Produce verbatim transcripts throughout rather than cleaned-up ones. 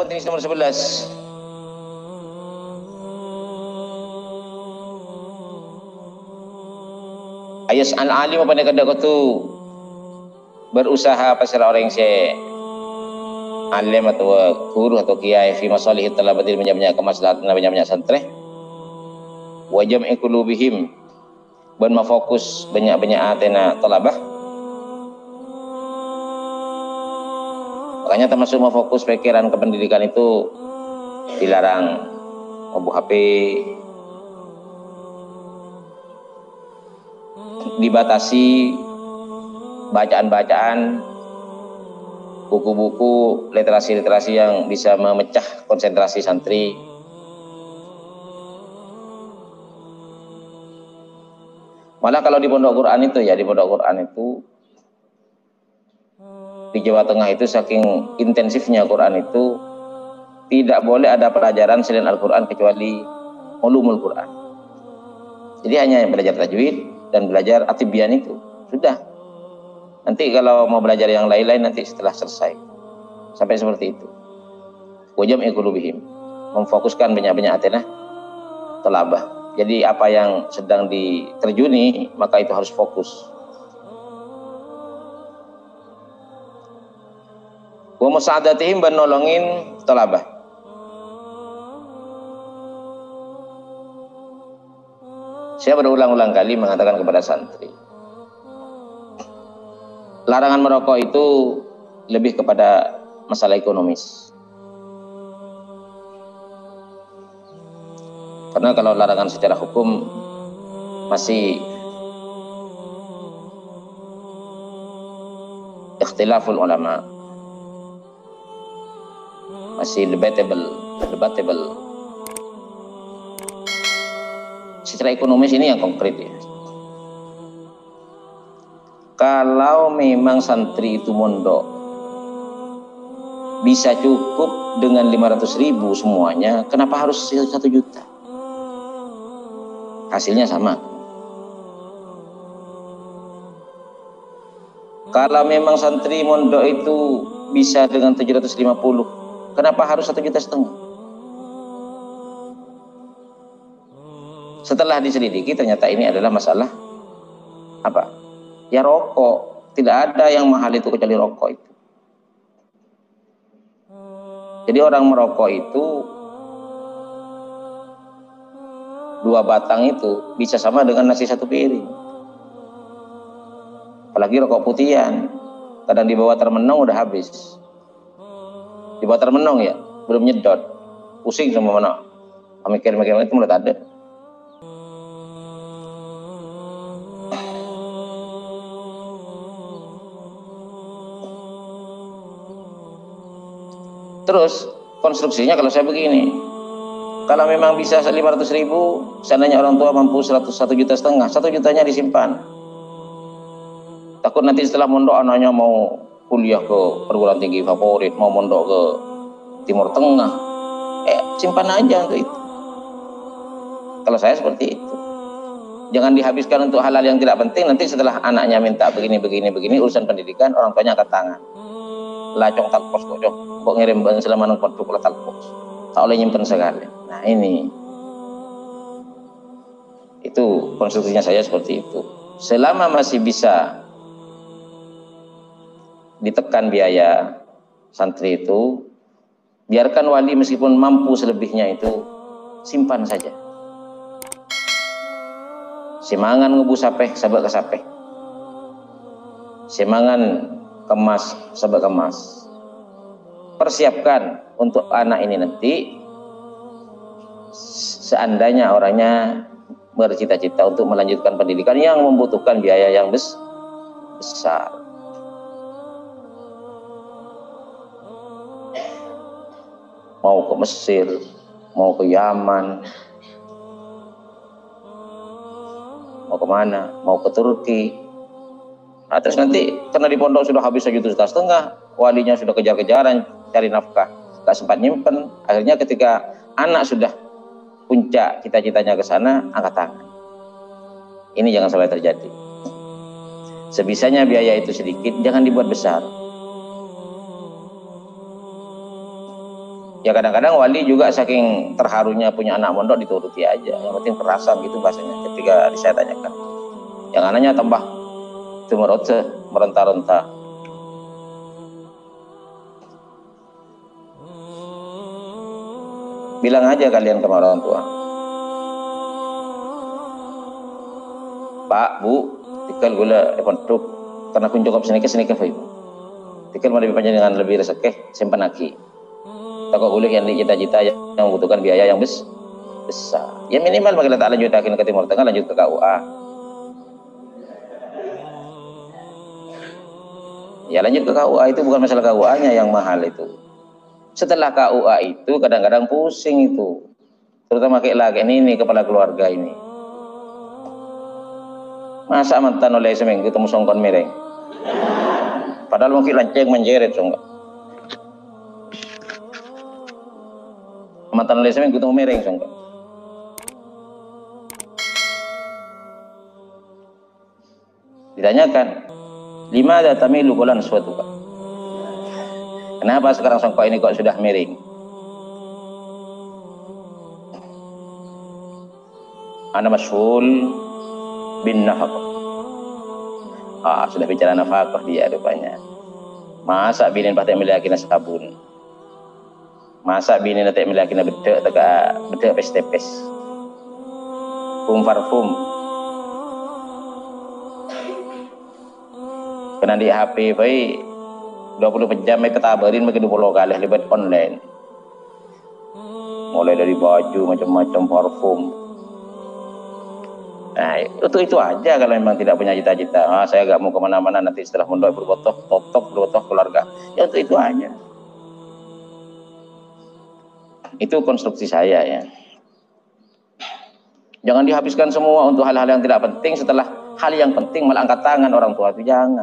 jenis nomor sebelas. Ayas al-alim apa nak kau tu berusaha pasal orang yang se alim atau guru atau kiai fi masalih talabatil banyak-banyak kemaslahatan banyak-banyak santri wa jam'i qulubihim ban mafokus banyak-banyak atena talabah. Makanya termasuk mafokus pikiran ke pendidikan itu dilarang ngobrol H P, dibatasi bacaan-bacaan, buku-buku, literasi-literasi yang bisa memecah konsentrasi santri. Malah kalau di pondok Quran itu ya, di pondok Quran itu di Jawa Tengah itu saking intensifnya Quran itu tidak boleh ada pelajaran selain Al-Quran kecuali ulumul Quran. Jadi hanya belajar tajwid dan belajar atibian itu sudah. Nanti kalau mau belajar yang lain-lain nanti setelah selesai. Sampai seperti itu. Wajam iqulubihim, memfokuskan banyak-banyak atenah talabah. Jadi apa yang sedang diterjuni maka itu harus fokus. Wa musa'adatihim ban nolongin talabah. Saya berulang-ulang kali mengatakan kepada santri, larangan merokok itu lebih kepada masalah ekonomis. Karena kalau larangan secara hukum masih ikhtilaful ulama, masih debatable, debatable. Secara ekonomis ini yang konkret ya. Kalau memang santri itu mondok bisa cukup dengan lima ratus ribu semuanya, kenapa harus satu juta? Hasilnya sama. Kalau memang santri mondok itu bisa dengan tujuh ratus lima puluh, kenapa harus satu juta setengah? Setelah diselidiki ternyata ini adalah masalah apa? Ya rokok. Tidak ada yang mahal itu kecuali rokok itu. Jadi orang merokok itu dua batang itu bisa sama dengan nasi satu piring. Apalagi rokok putihan, kadang di bawah termenung udah habis. Di bawah termenung ya, belum nyedot, pusing sama mana. Mikir-mikir itu mulai ada. Terus konstruksinya kalau saya begini, kalau memang bisa lima ratus ribu, seandainya orang tua mampu seratus, satu juta setengah, satu jutanya disimpan. Takut nanti setelah mondok anaknya mau kuliah ke perguruan tinggi favorit, mau mondok ke Timur Tengah, eh simpan aja untuk itu. Kalau saya seperti itu, jangan dihabiskan untuk hal-hal yang tidak penting. Nanti setelah anaknya minta begini, begini, begini, urusan pendidikan, orang tuanya angkat tangan. Lacong talpos kok, kok ngirim ban selama nang portu kula talpos. Tak oleh nyimpen sekali. Nah ini, itu konstruksinya saya seperti itu. Selama masih bisa ditekan biaya santri itu, biarkan wali meskipun mampu selebihnya itu simpan saja. Semangan ngebu sapeh, sabak ke sapeh. Semangan kemas, sabak kemas. Persiapkan untuk anak ini nanti, seandainya orangnya bercita-cita untuk melanjutkan pendidikan yang membutuhkan biaya yang besar. Mau ke Mesir, mau ke Yaman, mau kemana, mau ke Turki. Nah, terus nanti karena di pondok sudah habis satu juta setengah, walinya sudah kejar-kejaran cari nafkah, gak sempat nyimpen. Akhirnya ketika anak sudah puncak cita-citanya ke sana, angkat tangan. Ini jangan sampai terjadi. Sebisanya biaya itu sedikit, jangan dibuat besar. Ya kadang-kadang wali juga saking terharunya punya anak mondok dituruti aja. Yang penting perasaan gitu bahasanya. Ketika saya tanyakan, yang anaknya tambah tumerotse, meronta-ronta. Bilang aja kalian sama orang tua, Pak, Bu, tikal gula epon karena kun cukup sedikit sedikit ibu. Tikal mau lebih panjang dengan lebih resek, simpan lagi. Takut boleh yang cita-cita yang membutuhkan biaya yang bes besar. Ya minimal bagi letak lanjut akhir ke Timur Tengah, lanjut ke K U A. Ya lanjut ke K U A itu bukan masalah K U A-nya yang mahal itu. Setelah K U A itu kadang-kadang pusing itu. Terutama kayak lagi ini, ini kepala keluarga ini. Masa mantan oleh seminggu temu songkon mereng. Padahal mungkin lanceng menjeret songkon. Mantan oleh seminggu temu mereng songkon. Ditanyakan, lima ada tamilu bulan suatu kan. Kenapa sekarang songkok ini kok sudah miring? Ana masyhul bin nafaqah. Ah, sudah bicara nafaqah dia rupanya. Masa binin patek miliki sabun. Masa binin patek miliki bedek teka bedek pes-tepes. Pum parfum. Kena di H P baik dua puluh jam mereka tabarin begitu puluh kali libat online. Mulai dari baju macam-macam parfum. Nah itu itu aja kalau memang tidak punya cita-cita. Ah, saya gak mau kemana-mana nanti setelah mondok berbotoh, top-top berbotoh keluarga. Ya itu itu aja. Itu konstruksi saya ya. Jangan dihabiskan semua untuk hal-hal yang tidak penting. Setelah hal yang penting malah angkat tangan orang tua itu jangan.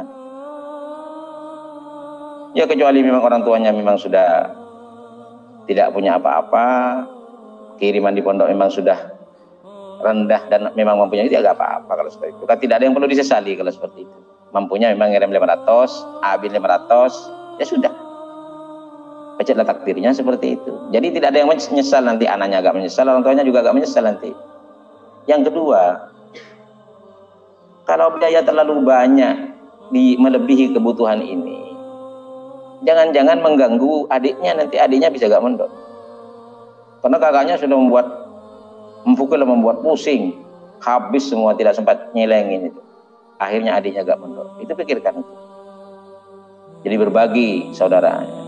Ya kecuali memang orang tuanya memang sudah tidak punya apa-apa, kiriman di pondok memang sudah rendah dan memang mempunyai itu ya gak apa-apa kalau seperti itu. Kan tidak ada yang perlu disesali kalau seperti itu. Mampunya memang ngirim lima ratus, habis lima ratus, ya sudah. Pecatlah takdirnya seperti itu. Jadi tidak ada yang menyesal nanti, anaknya agak menyesal, orang tuanya juga agak menyesal nanti. Yang kedua, kalau biaya terlalu banyak di melebihi kebutuhan ini, jangan-jangan mengganggu adiknya, nanti adiknya bisa gak mondok. Karena kakaknya sudah membuat memukul, membuat pusing, habis semua, tidak sempat nyelengin itu. Akhirnya adiknya gak mondok. Itu pikirkan itu. Jadi berbagi saudaranya.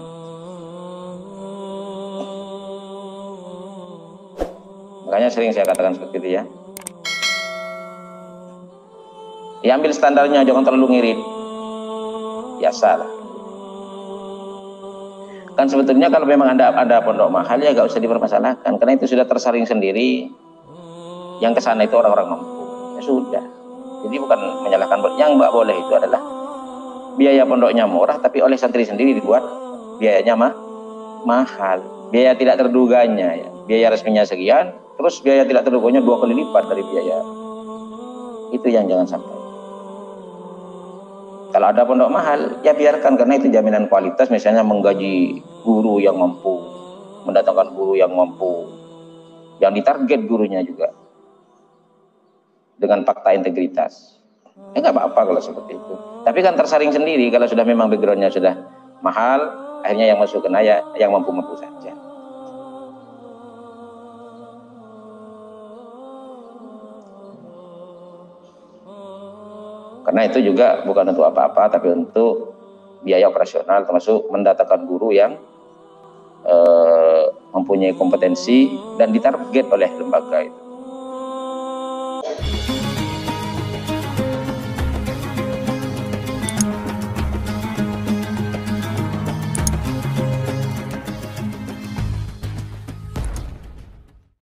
Makanya sering saya katakan seperti itu ya. Ya ambil standarnya, jangan terlalu ngirit. Biasalah. Kan sebetulnya kalau memang ada ada pondok mahal ya gak usah dipermasalahkan, karena itu sudah tersaring sendiri. Yang kesana itu orang-orang mampu, ya sudah. Jadi bukan menyalahkan. Yang mbak boleh itu adalah biaya pondoknya murah, tapi oleh santri sendiri dibuat biayanya mah mahal. Biaya tidak terduganya ya. Biaya resminya sekian, terus biaya tidak terduganya dua kali lipat dari biaya. Itu yang jangan sampai. Kalau ada pondok mahal, ya biarkan, karena itu jaminan kualitas. Misalnya menggaji guru yang mampu, mendatangkan guru yang mampu, yang ditarget gurunya juga dengan fakta integritas. Ya nggak apa-apa kalau seperti itu. Tapi kan tersaring sendiri kalau sudah memang backgroundnya sudah mahal, akhirnya yang masuk kena ya yang mampu-mampu saja. Karena itu juga bukan untuk apa-apa, tapi untuk biaya operasional, termasuk mendatangkan guru yang eh, mempunyai kompetensi dan ditarget oleh lembaga itu.